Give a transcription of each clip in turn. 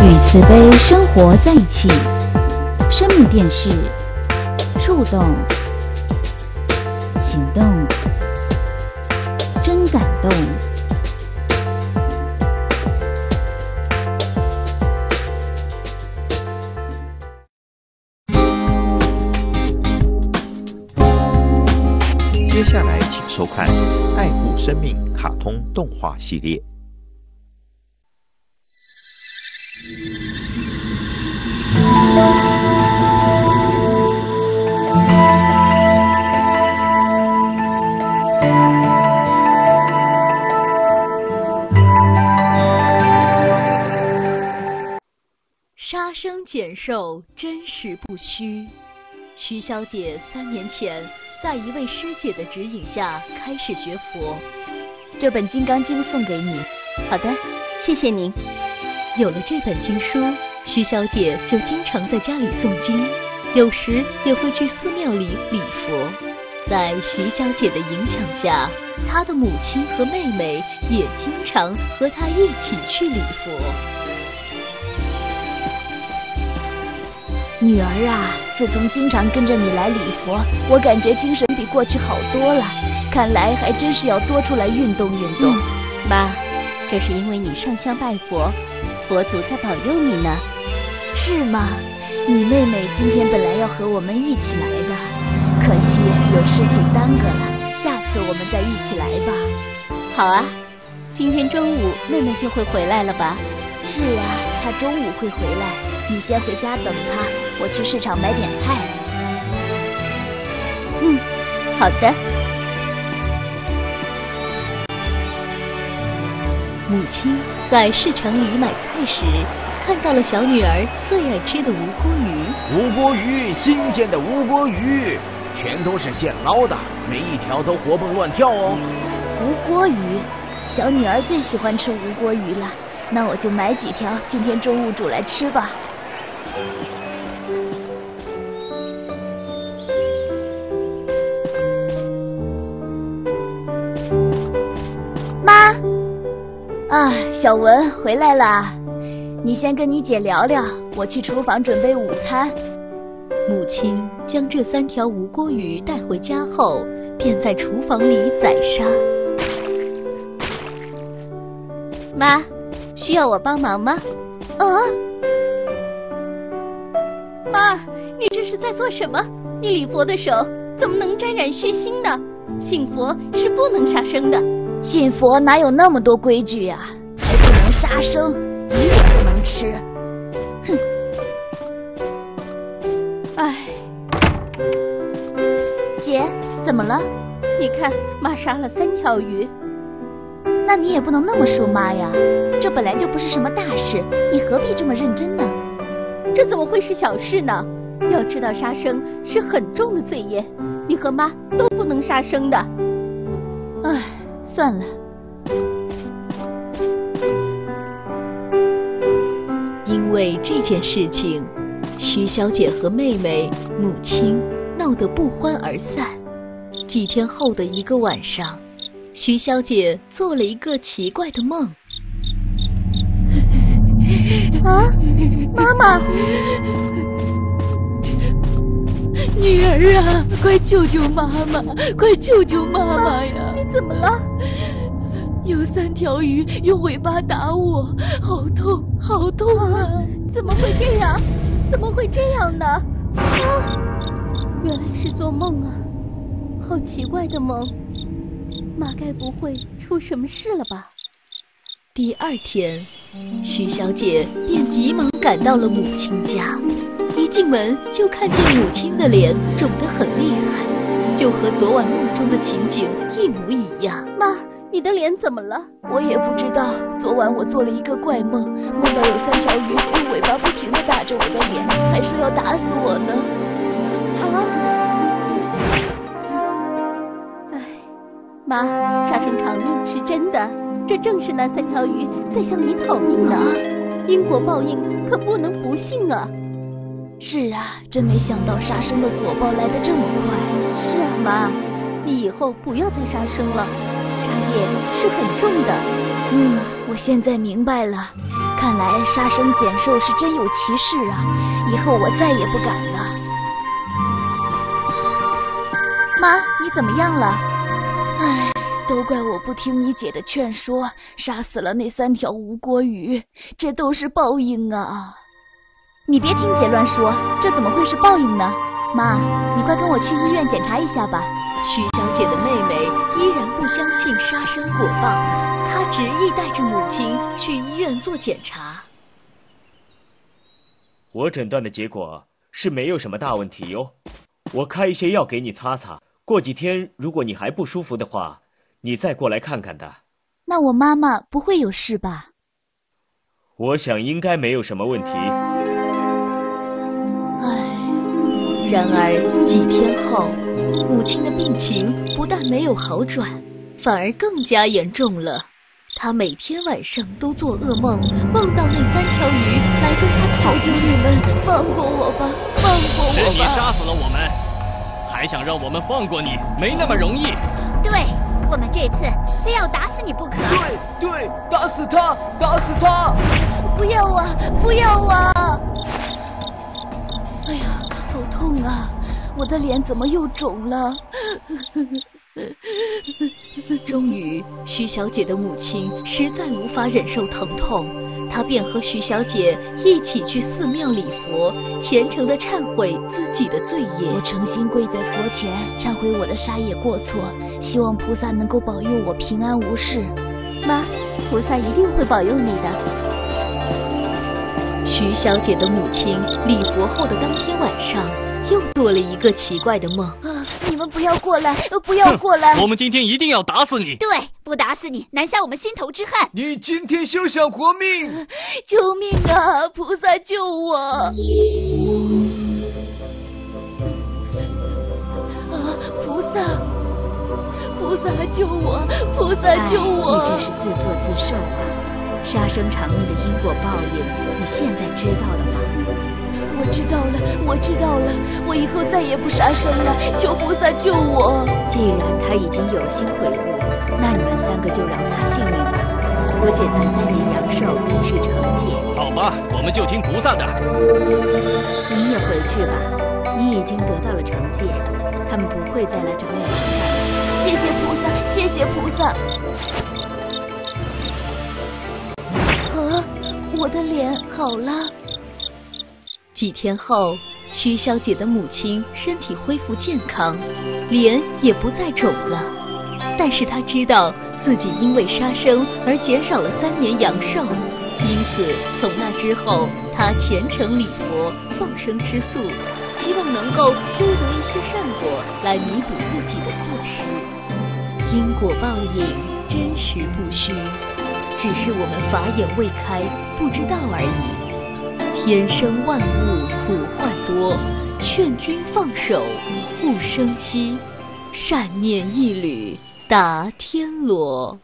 与慈悲生活在一起，生命电视，触动，行动，真感动。 接下来请收看《爱护生命》卡通动画系列。 杀生减寿，真实不虚。徐小姐3年前在一位师姐的指引下开始学佛。 这本《金刚经》送给你。 好的，谢谢您。有了这本经书，徐小姐就经常在家里诵经，有时也会去寺庙里礼佛。在徐小姐的影响下，她的母亲和妹妹也经常和她一起去礼佛。 女儿啊，自从经常跟着你来礼佛，我感觉精神比过去好多了。看来还真是要多出来运动运动。 妈，这是因为你上香拜佛，佛祖在保佑你呢。 是吗？你妹妹今天本来要和我们一起来的，可惜有事情耽搁了，下次我们再一起来吧。 好啊，今天中午妹妹就会回来了吧？ 是啊，她中午会回来，你先回家等她，我去市场买点菜。 好的。 母亲在市场里买菜时，看到了小女儿最爱吃的无锅鱼。 无锅鱼，新鲜的无锅鱼，全都是现捞的，每一条都活蹦乱跳哦。 无锅鱼，小女儿最喜欢吃无锅鱼了，那我就买几条，今天中午煮来吃吧。妈，啊，小文回来啦，你先跟你姐聊聊，我去厨房准备午餐。 母亲将这3条无锅鱼带回家后，便在厨房里宰杀。 妈，需要我帮忙吗？ 妈，你这是在做什么？你礼佛的手怎么能沾染血腥呢？信佛是不能杀生的。 信佛哪有那么多规矩呀？还不能杀生，鱼也不能吃。哼！ 哎， 姐，怎么了？ 你看，妈杀了3条鱼。 那你也不能那么说妈呀，这本来就不是什么大事，你何必这么认真呢？ 这怎么会是小事呢？要知道杀生是很重的罪业，你和妈都不能杀生的。 唉，算了。 因为这件事情，徐小姐和妹妹、母亲闹得不欢而散。几天后的一个晚上，徐小姐做了一个奇怪的梦。 啊，妈妈！ 女儿啊，快救救妈妈，快救救妈妈呀！ 你怎么了？ 有3条鱼用尾巴打我，好痛，好痛啊！ 怎么会这样？怎么会这样呢？原来是做梦啊，好奇怪的梦。妈该不会出什么事了吧？ 第2天，徐小姐便急忙赶到了母亲家。一进门就看见母亲的脸肿得很厉害，就和昨晚梦中的情景一模一样。 妈，你的脸怎么了？ 我也不知道，昨晚我做了一个怪梦，梦到有3条鱼用尾巴不停地打着我的脸，还说要打死我呢。 妈，杀生偿命是真的，这正是那3条鱼在向你讨命呢。因果报应可不能不信啊。 是啊，真没想到杀生的果报来得这么快。 是啊，妈，你以后不要再杀生了，杀业是很重的。 我现在明白了，看看来杀生捡寿是真有其事啊！以后我再也不敢了。妈，你怎么样了？唉，都怪我不听你姐的劝说，杀死了那3条吴国鱼，这都是报应啊！你别听姐乱说，这怎么会是报应呢？妈，你快跟我去医院检查一下吧。 徐小姐的妹妹依然不相信杀生果报，她执意带着母亲去医院做检查。 我诊断的结果是没有什么大问题哟，我开一些药给你擦擦，过几天如果你还不舒服的话，你再过来看看的。 那我妈妈不会有事吧？ 我想应该没有什么问题。 然而几天后，母亲的病情不但没有好转，反而更加严重了。她每天晚上都做噩梦，梦到那3条鱼来跟她讨救。你们放过我吧，放过我吧！ 是你杀死了我们，还想让我们放过你，没那么容易。 对，我们这次非要打死你不可。 对，打死他，打死他！ 不要啊，不要啊！哎呀，好痛啊！我的脸怎么又肿了？ 终于，徐小姐的母亲实在无法忍受疼痛，她便和徐小姐一起去寺庙礼佛，虔诚地忏悔自己的罪业。 我诚心跪在佛前，忏悔我的杀业过错，希望菩萨能够保佑我平安无事。 妈，菩萨一定会保佑你的。 徐小姐的母亲礼佛后的当天晚上，又做了一个奇怪的梦。 你们不要过来，不要过来！ 我们今天一定要打死你！ 对，不打死你，难消我们心头之恨。 你今天休想活命！ 救命啊！菩萨救我！菩萨救我！菩萨救我！ 你这是自作自受啊！杀生偿命的因果报应，你现在知道了吗？ 我知道了，我以后再也不杀生了，求菩萨救我。 既然他已经有心悔悟，那你们3个就饶他性命吧。我减他3年阳寿以示惩戒。 好吧，我们就听菩萨的。 你也回去吧，你已经得到了惩戒，他们不会再来找你麻烦了。 谢谢菩萨，谢谢菩萨。我的脸好了。 几天后，徐小姐的母亲身体恢复健康，脸也不再肿了。但是她知道自己因为杀生而减少了3年阳寿，因此从那之后，她虔诚礼佛，放生吃素，希望能够修得一些善果来弥补自己的过失。因果报应，真实不虚，只是我们法眼未开，不知道而已。天生万物苦患多，劝君放手护生息，善念一缕达天罗。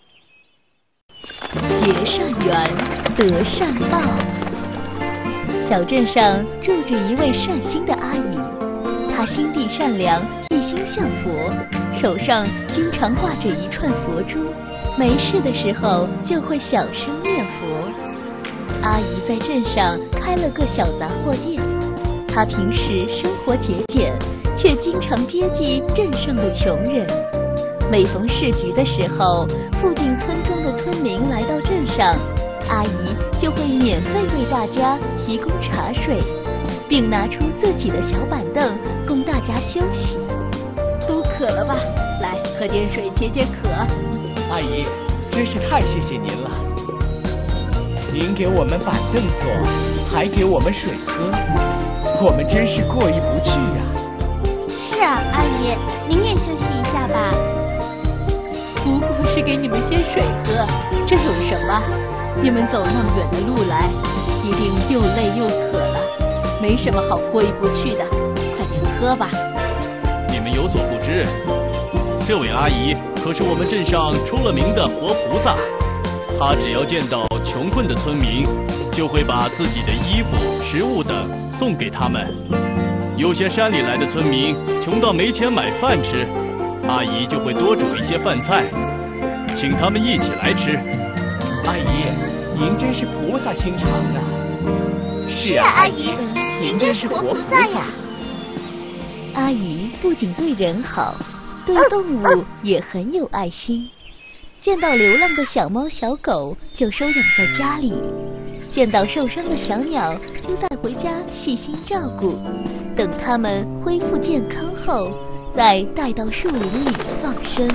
结善缘，得善报。小镇上住着一位善心的阿姨，她心地善良，一心向佛，手上经常挂着一串佛珠，没事的时候就会小声念佛。阿姨在镇上开了个小杂货店，她平时生活节俭，却经常接济镇上的穷人。每逢市局的时候，附近村庄的村民来到镇上，阿姨就会免费为大家提供茶水，并拿出自己的小板凳供大家休息。 都渴了吧？来，喝点水解解渴。 阿姨，真是太谢谢您了。您给我们板凳坐，还给我们水喝，我们真是过意不去呀。 是啊，阿姨，您也休息一下吧。 不过是给你们些水喝，这有什么？你们走那么远的路来，一定又累又渴了，没什么好过意不去的，快点喝吧。 你们有所不知，这位阿姨可是我们镇上出了名的活菩萨。她只要见到穷困的村民，就会把自己的衣服、食物等送给他们。有些山里来的村民穷到没钱买饭吃，阿姨就会多煮一些饭菜，请他们一起来吃。 阿姨， 您真是菩萨心肠啊！ 是啊，阿姨，您真是活菩萨呀！ 阿姨不仅对人好，对动物也很有爱心。见到流浪的小猫小狗就收养在家里，见到受伤的小鸟就带回家细心照顾，等它们恢复健康后再带到树林里放生。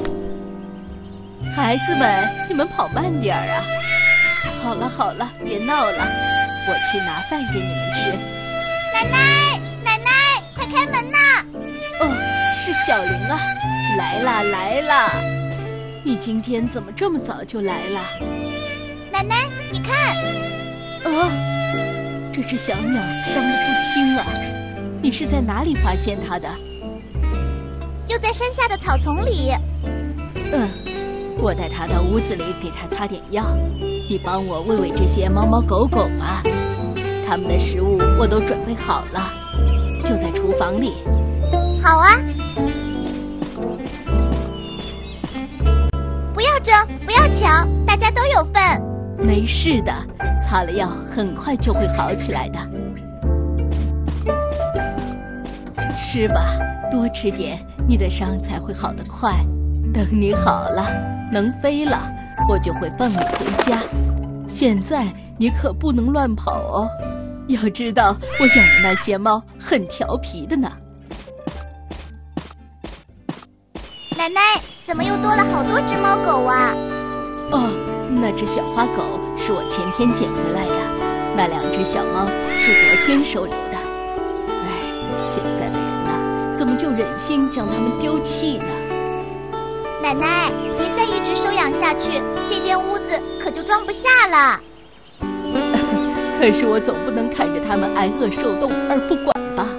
孩子们，你们跑慢点儿啊！好了好了，别闹了，我去拿饭给你们吃。 奶奶，奶奶，快开门呐！ 哦，是小玲啊，来啦来啦！你今天怎么这么早就来了？ 奶奶，你看， 这只小鸟伤得不轻啊！你是在哪里发现它的？ 就在山下的草丛里。 我带它到屋子里给它擦点药，你帮我喂喂这些猫猫狗狗吧。它们的食物我都准备好了，就在厨房里。 好啊。不要争，不要抢，大家都有份。 没事的，擦了药很快就会好起来的。吃吧，多吃点，你的伤才会好得快。等你好了，能飞了，我就会放你回家。现在你可不能乱跑哦，要知道我养的那些猫很调皮的呢。 奶奶，怎么又多了好多只猫狗啊？ 那只小花狗是我前天捡回来的，那2只小猫是昨天收留的。现在的人呐，怎么就忍心将它们丢弃呢？ 奶奶，您再一直收养下去，这间屋子可就装不下了。 可是我总不能看着它们挨饿受冻而不管吧。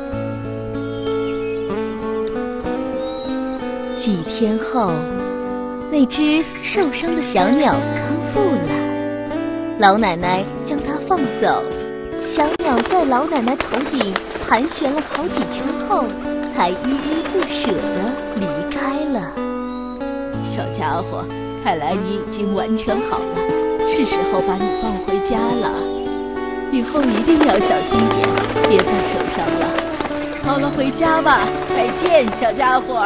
几天后，那只受伤的小鸟康复了，老奶奶将它放走。小鸟在老奶奶头顶盘旋了好几圈后，才依依不舍地离开了。 小家伙，看来你已经完全好了，是时候把你放回家了。以后一定要小心点，别再受伤了。好了，回家吧，再见，小家伙。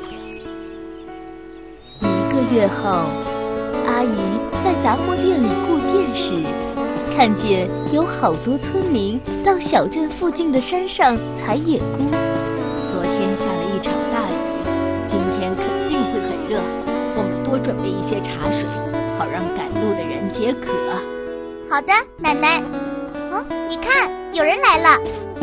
1个月后，阿姨在杂货店里顾店时，看见有好多村民到小镇附近的山上采野菇。 昨天下了一场大雨，今天肯定会很热，我们多准备一些茶水，好让赶路的人解渴。 好的，奶奶。你看，有人来了。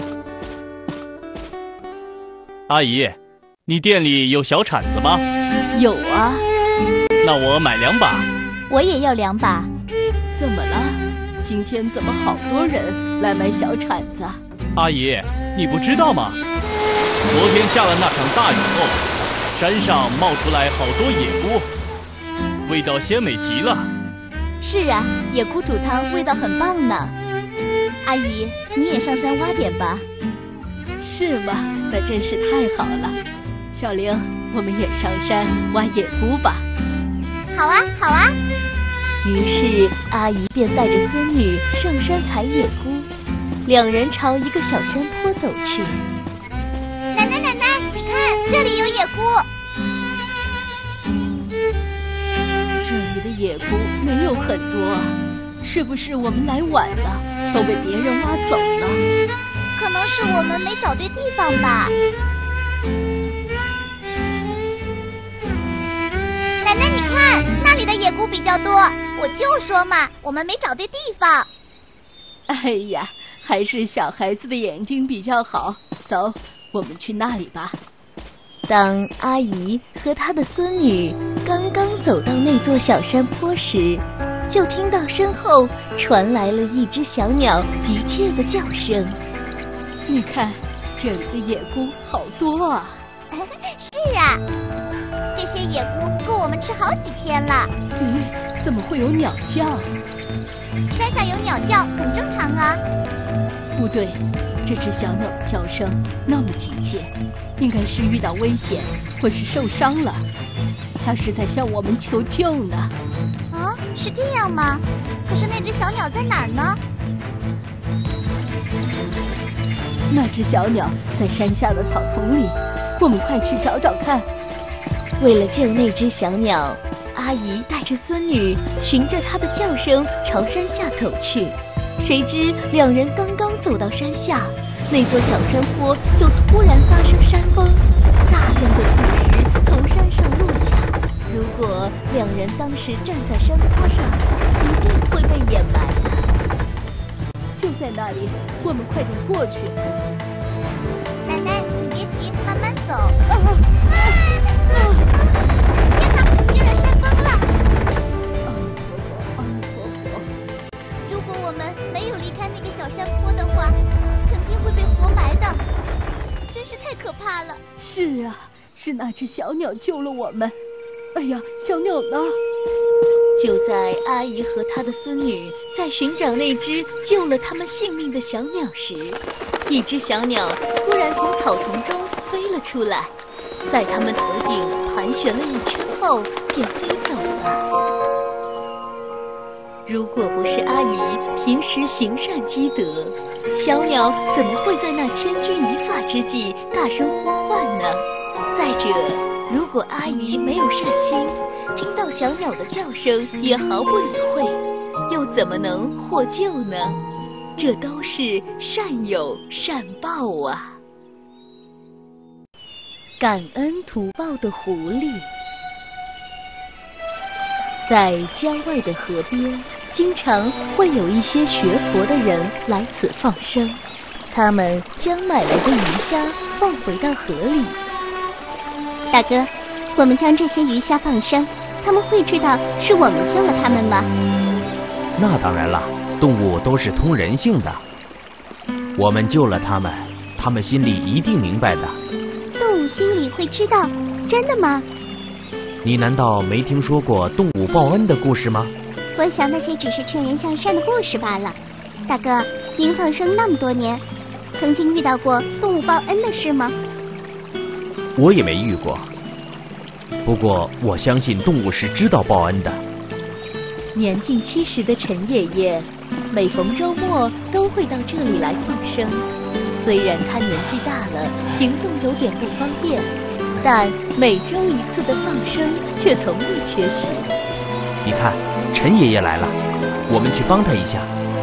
阿姨，你店里有小铲子吗？ 有啊。 那我买2把。 我也要2把。 怎么了？今天怎么好多人来买小铲子？ 阿姨，你不知道吗？昨天下了那场大雨后，山上冒出来好多野菇，味道鲜美极了。 是啊，野菇煮汤味道很棒呢。阿姨，你也上山挖点吧。 是吗？那真是太好了。小玲，我们也上山挖野菇吧。 好啊，好啊。 于是阿姨便带着孙女上山采野菇，2人朝一个小山坡走去。 奶奶，奶奶，你看，这里有野菇。 这里的野菇没有很多啊，是不是我们来晚了，都被别人挖走了？ 可能是我们没找对地方吧。奶奶，你看，那里的野菇比较多。我就说嘛，我们没找对地方。 哎呀，还是小孩子的眼睛比较好。走，我们去那里吧。 当阿姨和她的孙女刚刚走到那座小山坡时，就听到身后传来了一只小鸟急切的叫声。 你看，这里的野菇好多啊！ 是啊，这些野菇够我们吃好几天了。 怎么会有鸟叫？ 山上有鸟叫很正常啊。 不对，这只小鸟的叫声那么急切，应该是遇到危险或是受伤了，它是在向我们求救呢。 是这样吗？ 可是那只小鸟在哪儿呢？ 那只小鸟在山下的草丛里，我们快去找找看。 为了救那只小鸟，阿姨带着孙女循着它的叫声朝山下走去。谁知两人刚刚走到山下，那座小山坡就突然发生山崩，大量的土石从山上落下。如果两人当时站在山坡上，一定会被掩埋的。 就在那里，我们快点过去。 奶奶，你别急，慢慢走。天哪，竟然山崩了！ 阿弥陀佛。 如果我们没有离开那个小山坡的话，肯定会被活埋的，真是太可怕了。 是啊，是那只小鸟救了我们。哎呀，小鸟呢？ 就在阿姨和她的孙女在寻找那只救了他们性命的小鸟时，一只小鸟突然从草丛中飞了出来，在他们头顶盘旋了一圈后便飞走了。如果不是阿姨平时行善积德，小鸟怎么会在那千钧一发之际大声呼唤呢？再者，如果阿姨没有善心，听到小鸟的叫声也毫不理会，又怎么能获救呢？这都是善有善报啊！感恩图报的狐狸。在郊外的河边，经常会有一些学佛的人来此放生，他们将买来的鱼虾放回到河里。 大哥，我们将这些鱼虾放生，他们会知道是我们救了他们吗？ 那当然了，动物都是通人性的，我们救了他们，他们心里一定明白的。 动物心里会知道，真的吗？ 你难道没听说过动物报恩的故事吗？ 我想那些只是劝人向善的故事罢了。大哥，您放生那么多年，曾经遇到过动物报恩的事吗？ 我也没遇过，不过我相信动物是知道报恩的。 年近70的陈爷爷，每逢周末都会到这里来放生。虽然他年纪大了，行动有点不方便，但每周一次的放生却从未缺席。 你看，陈爷爷来了，我们去帮他一下。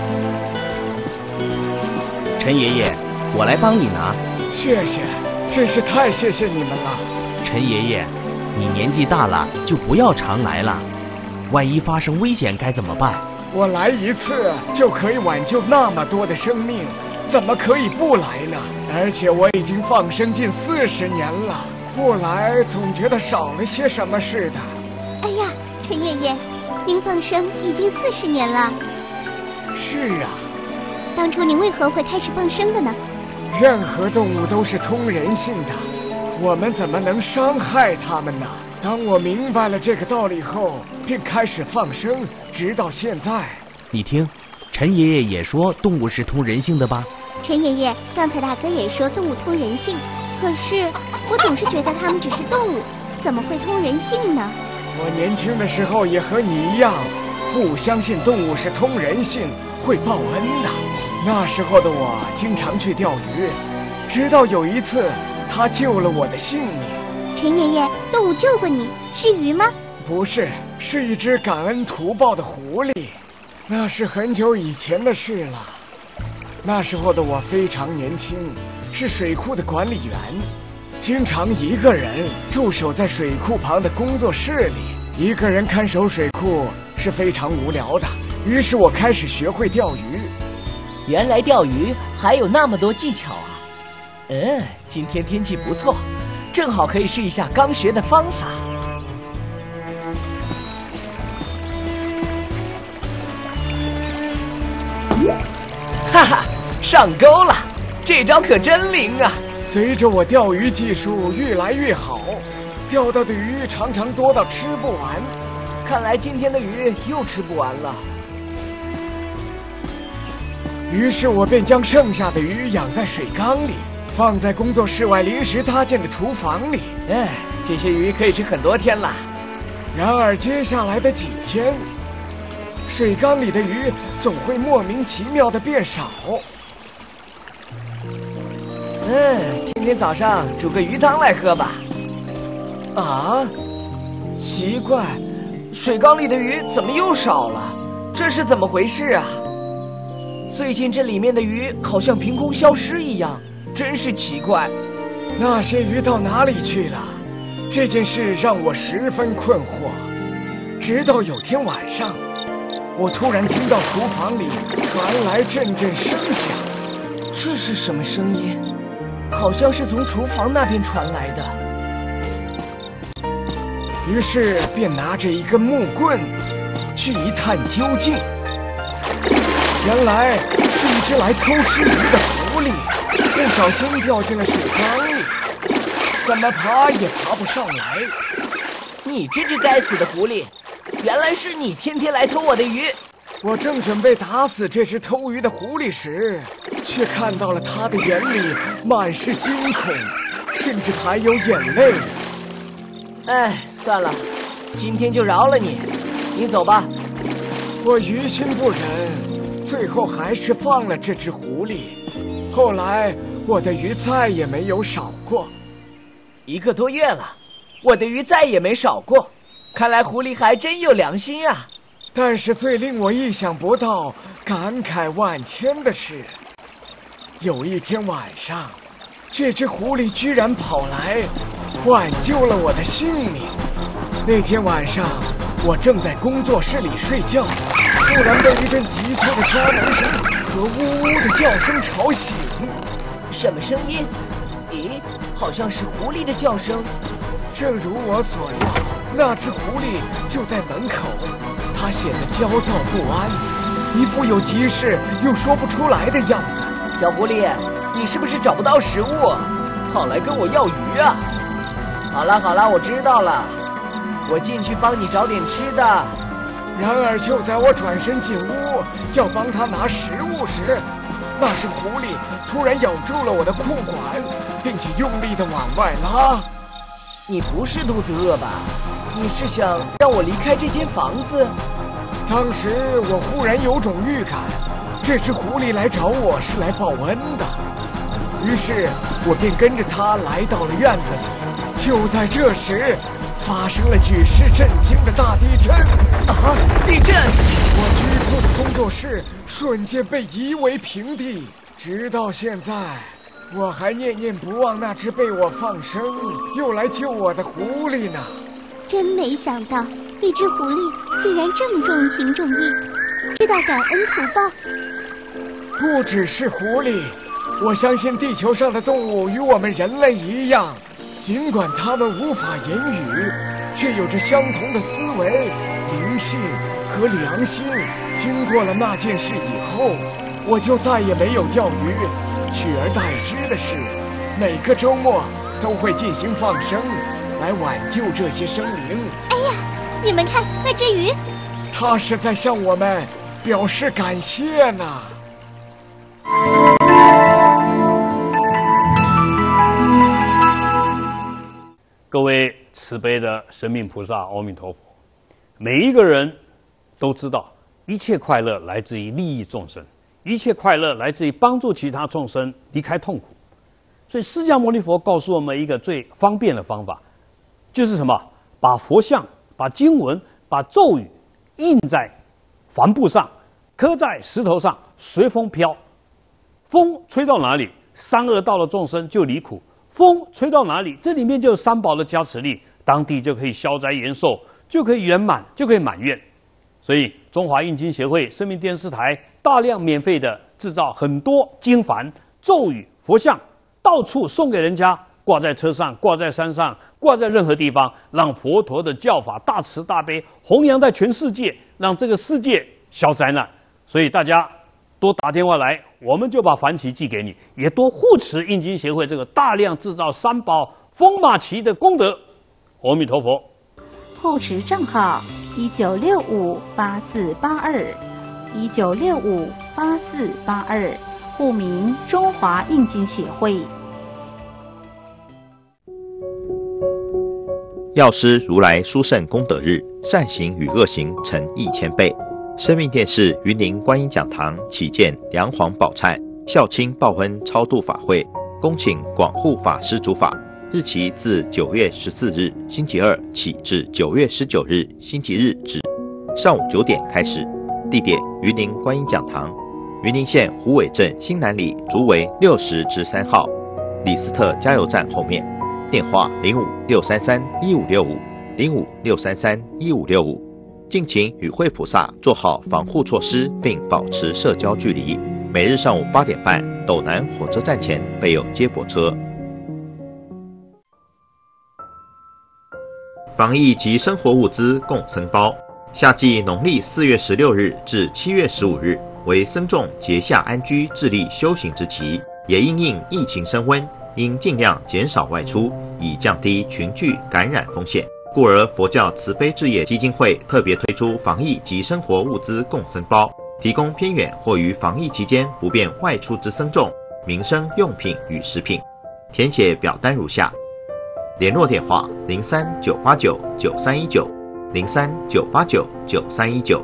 陈爷爷，我来帮你拿。 谢谢，真是太谢谢你们了。 陈爷爷，你年纪大了，就不要常来了，万一发生危险该怎么办？ 我来一次就可以挽救那么多的生命，怎么可以不来呢？而且我已经放生近40年了，不来总觉得少了些什么似的。 哎呀，陈爷爷，您放生已经40年了。 是啊。 当初您为何会开始放生的呢？ 任何动物都是通人性的，我们怎么能伤害它们呢？当我明白了这个道理后，便开始放生，直到现在。 你听，陈爷爷也说动物是通人性的吧？ 陈爷爷，刚才大哥也说动物通人性，可是我总是觉得它们只是动物，怎么会通人性呢？ 我年轻的时候也和你一样，不相信动物是通人性，会报恩的。那时候的我经常去钓鱼，直到有一次，它救了我的性命。 陈爷爷，动物救过你，是鱼吗？ 不是，是一只感恩图报的狐狸。那是很久以前的事了。那时候的我非常年轻，是水库的管理员，经常一个人驻守在水库旁的工作室里。一个人看守水库是非常无聊的，于是我开始学会钓鱼。 原来钓鱼还有那么多技巧啊！今天天气不错，正好可以试一下刚学的方法。哈哈，上钩了！这招可真灵啊！ 随着我钓鱼技术越来越好，钓到的鱼常常多到吃不完。 看来今天的鱼又吃不完了。 于是我便将剩下的鱼养在水缸里，放在工作室外临时搭建的厨房里。 这些鱼可以吃很多天了。 然而接下来的几天， 水缸里的鱼总会莫名其妙的变少。 今天早上煮个鱼汤来喝吧。啊，奇怪，水缸里的鱼怎么又少了？这是怎么回事啊？最近这里面的鱼好像凭空消失一样，真是奇怪。 那些鱼到哪里去了？这件事让我十分困惑。直到有天晚上，我突然听到厨房里传来阵阵声响。 这是什么声音？好像是从厨房那边传来的。 于是便拿着一根木棍去一探究竟。原来是一只来偷吃鱼的狐狸，不小心掉进了水缸里，怎么爬也爬不上来。 你这只该死的狐狸，原来是你天天来偷我的鱼。 我正准备打死这只偷鱼的狐狸时，却看到了他的眼里满是惊恐，甚至还有眼泪。 算了，今天就饶了你，你走吧。 我于心不忍，最后还是放了这只狐狸。后来我的鱼再也没有少过。 1个多月了，我的鱼再也没少过。看来狐狸还真有良心啊。 但是最令我意想不到、感慨万千的是，有一天晚上，这只狐狸居然跑来挽救了我的性命。那天晚上，我正在工作室里睡觉，突然被一阵急促的抓门声和呜呜的叫声吵醒。 什么声音？咦，好像是狐狸的叫声。 正如我所料，那只狐狸就在门口。它显得焦躁不安，一副有急事又说不出来的样子。 小狐狸，你是不是找不到食物，跑来跟我要鱼啊？好了，我知道了，我进去帮你找点吃的。 然而就在我转身进屋要帮他拿食物时，那只狐狸突然咬住了我的裤管，并且用力地往外拉。 你不是肚子饿吧？你是想让我离开这间房子？ 当时我忽然有种预感，这只狐狸来找我是来报恩的。于是我便跟着它来到了院子里。就在这时，发生了举世震惊的大地震！ 啊！地震！ 我居住的工作室瞬间被夷为平地。直到现在，我还念念不忘那只被我放生又来救我的狐狸呢。 真没想到，一只狐狸竟然这么重情重义，知道感恩图报。 不只是狐狸，我相信地球上的动物与我们人类一样，尽管它们无法言语，却有着相同的思维、灵性和良心。经过了那件事以后，我就再也没有钓鱼，取而代之的是，每个周末都会进行放生，来挽救这些生灵。 哎呀，你们看那只鱼， 它是在向我们表示感谢呢。 各位慈悲的神明菩萨，阿弥陀佛！每一个人都知道，一切快乐来自于利益众生，一切快乐来自于帮助其他众生离开痛苦。所以释迦牟尼佛告诉我们一个最方便的方法，就是什么？把佛像、把经文、把咒语印在帆布上，刻在石头上，随风飘。风吹到哪里，三恶道的众生就离苦；风吹到哪里，这里面就有三宝的加持力，当地就可以消灾延寿，就可以圆满，就可以满愿。所以中华印经协会、生命电视台大量免费的制造很多经幡、咒语、佛像，到处送给人家，挂在车上，挂在山上，挂在任何地方，让佛陀的教法大慈大悲弘扬在全世界，让这个世界消灾难。所以大家多打电话来，我们就把梵旗寄给你，也多护持印经协会这个大量制造三宝风马旗的功德。阿弥陀佛。 护持账号19658482，19658482，户名中华印经协会。 药师如来殊胜功德日，善行与恶行成1000倍。 生命电视云林观音讲堂启建梁皇宝忏孝亲报恩超度法会，恭请广护法师主法，日期自9月14日星期二起至9月19日星期日止，上午9点开始，地点云林观音讲堂，云林县虎尾镇新南里竹围60-3号，李斯特加油站后面，电话05-633-1565，05-633-1565，敬请与会菩萨做好防护措施，并保持社交距离。每日上午8点半，斗南火车站前备有接驳车。防疫及生活物资共僧包，夏季农历4月16日至7月15日为僧众结夏安居、致力修行之期，也因应疫情升温，应尽量减少外出，以降低群聚感染风险。故而佛教慈悲置业基金会特别推出防疫及生活物资共僧包，提供偏远或于防疫期间不便外出之僧众民生用品与食品。填写表单如下：联络电话03-989-9319，03-989-9319。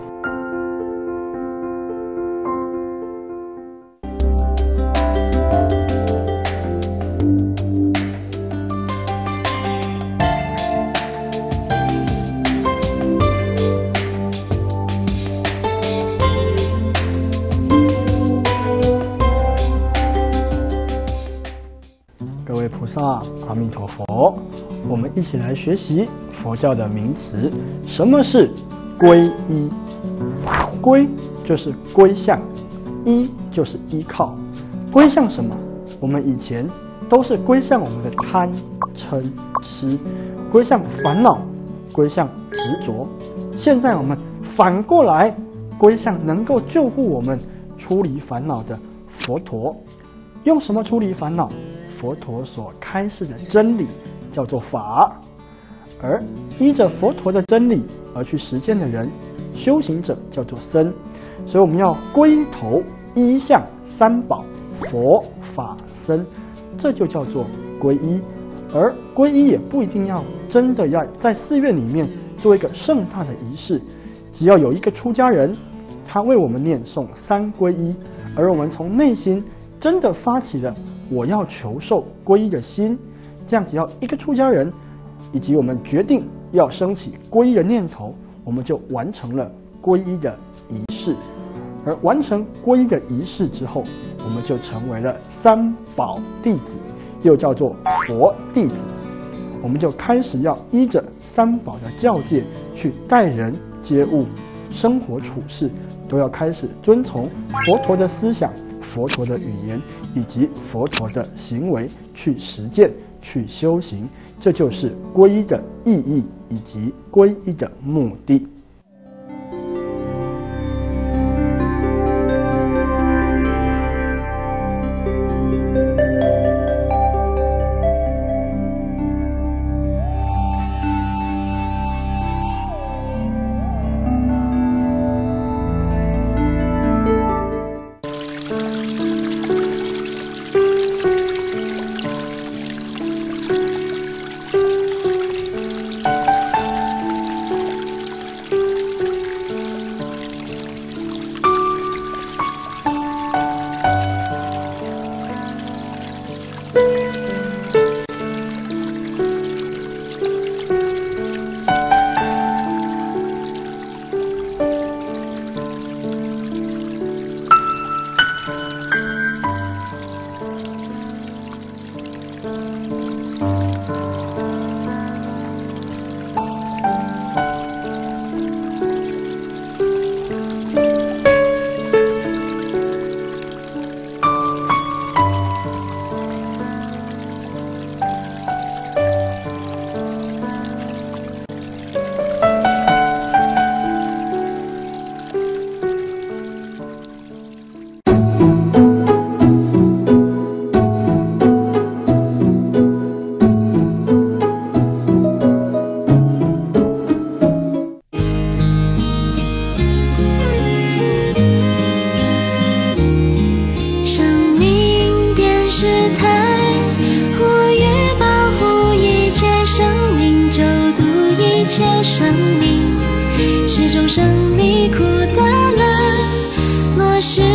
阿弥陀佛，我们一起来学习佛教的名词。什么是皈依？皈就是归向，依就是依靠。归向什么？我们以前都是归向我们的贪嗔痴，归向烦恼，归向执着。现在我们反过来归向能够救护我们出离烦恼的佛陀。用什么出离烦恼？佛陀所开示的真理叫做法，而依着佛陀的真理而去实践的人，修行者叫做僧。所以我们要归头依向三宝，佛法僧，这就叫做皈依。而皈依也不一定要真的要在寺院里面做一个盛大的仪式，只要有一个出家人，他为我们念诵三皈依，而我们从内心真的发起了我要求受皈依的心，这样只要一个出家人，以及我们决定要升起皈依的念头，我们就完成了皈依的仪式。而完成皈依的仪式之后，我们就成为了三宝弟子，又叫做佛弟子。我们就开始要依着三宝的教戒去待人接物，生活处事都要开始遵从佛陀的思想、佛陀的语言以及佛陀的行为去实践、去修行，这就是皈依的意义以及皈依的目的。 生离苦的我是